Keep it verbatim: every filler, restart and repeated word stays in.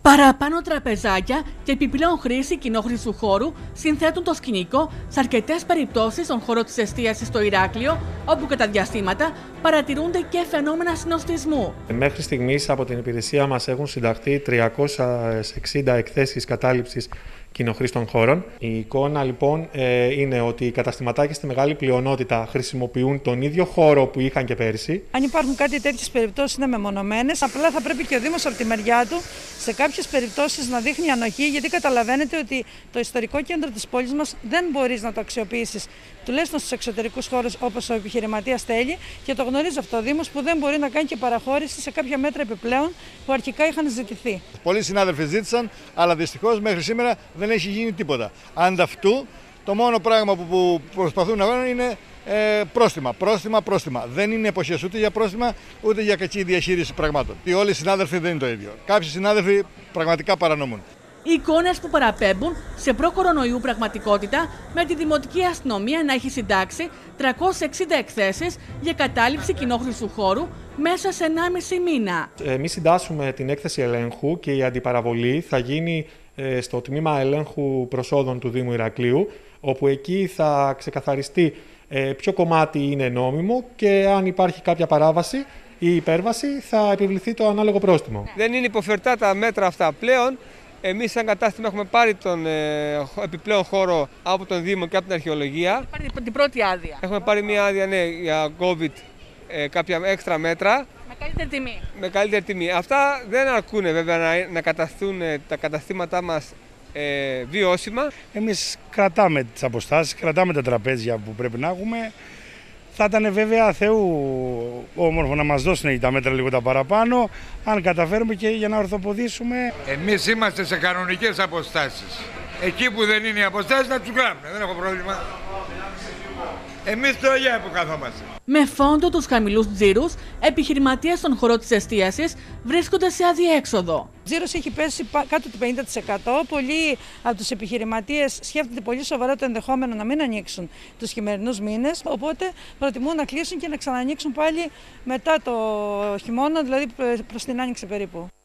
Παραπάνω τραπεζάκια και επιπλέον χρήση κοινόχρηστου χώρου συνθέτουν το σκηνικό σε αρκετές περιπτώσεις στον χώρο της εστίασης στο Ηράκλειο, όπου κατά διαστήματα παρατηρούνται και φαινόμενα συνοστισμού. Μέχρι στιγμής από την υπηρεσία μας έχουν συνταχθεί τριακόσιες εξήντα εκθέσεις κατάληψης κοινοχρήστων χώρων. Η εικόνα λοιπόν είναι ότι οι καταστηματάκια στη μεγάλη πλειονότητα χρησιμοποιούν τον ίδιο χώρο που είχαν και πέρσι. Αν υπάρχουν κάτι τέτοιες περιπτώσεις είναι μεμονωμένες, απλά θα πρέπει και ο Δήμος από τη μεριά του σε κάποιες περιπτώσεις να δείχνει ανοχή, γιατί καταλαβαίνετε ότι το ιστορικό κέντρο της πόλης μας δεν μπορείς να το αξιοποιήσεις, τουλάχιστον στους εξωτερικούς χώρους όπως ο επιχειρηματίας θέλει, και το γνωρίζει αυτό ο Δήμος, που δεν μπορεί να κάνει και παραχώρηση σε κάποια μέτρα επιπλέον που αρχικά είχαν ζητηθεί. Πολλοί συνάδελφοι ζήτησαν, αλλά δυστυχώς μέχρι σήμερα δεν έχει γίνει τίποτα. Ανταυτού, το μόνο πράγμα που προσπαθούν να κάνουν είναι ε, πρόστιμα, πρόστιμα, πρόστιμα. Δεν είναι εποχές ούτε για πρόστιμα ούτε για κακή διαχείριση πραγμάτων. Και όλοι οι συνάδελφοι δεν είναι το ίδιο. Κάποιοι συνάδελφοι πραγματικά παρανομούν. Οι εικόνες που παραπέμπουν σε προ-κορονοϊού πραγματικότητα, με τη Δημοτική Αστυνομία να έχει συντάξει τριακόσιες εξήντα εκθέσεις για κατάληψη κοινόχρηστου χώρου μέσα σε ενάμιση μήνα. Εμείς συντάσσουμε την έκθεση ελέγχου και η αντιπαραβολή θα γίνει στο τμήμα ελέγχου προσόδων του Δήμου Ηρακλείου, όπου εκεί θα ξεκαθαριστεί ποιο κομμάτι είναι νόμιμο και αν υπάρχει κάποια παράβαση ή υπέρβαση θα επιβληθεί το ανάλογο πρόστιμο. Δεν είναι υποφερτά τα μέτρα αυτά πλέον. Εμείς σαν κατάστημα έχουμε πάρει τον ε, επιπλέον χώρο από τον Δήμο και από την αρχαιολογία. Πάρει την πρώτη άδεια. Έχουμε πάρει μια άδεια, ναι, για COVID, ε, κάποια έξτρα μέτρα. Με καλύτερη τιμή. Με καλύτερη τιμή. Αυτά δεν αρκούν βέβαια να, να καταστούν ε, τα καταστήματά μας ε, βιώσιμα. Εμείς κρατάμε τις αποστάσεις, κρατάμε τα τραπέζια που πρέπει να έχουμε. Θα ήταν βέβαια Θεού όμορφο να μας δώσουν τα μέτρα λίγο τα παραπάνω, αν καταφέρουμε και για να ορθοποδήσουμε. Εμείς είμαστε σε κανονικές αποστάσεις. Εκεί που δεν είναι οι αποστάσεις να τους κάνουμε, δεν έχω πρόβλημα. Εμείς το αγιά που καθόμαστε. Με φόντο τους χαμηλούς τζίρους, επιχειρηματίες στον χώρο της εστίασης βρίσκονται σε αδιέξοδο. Ο τζίρος έχει πέσει κάτω του πενήντα τοις εκατό. Πολλοί από τους επιχειρηματίες σκέφτονται πολύ σοβαρά το ενδεχόμενο να μην ανοίξουν τους χειμερινούς μήνες. Οπότε προτιμούν να κλείσουν και να ξανανοίξουν πάλι μετά το χειμώνα, δηλαδή προς την άνοιξη περίπου.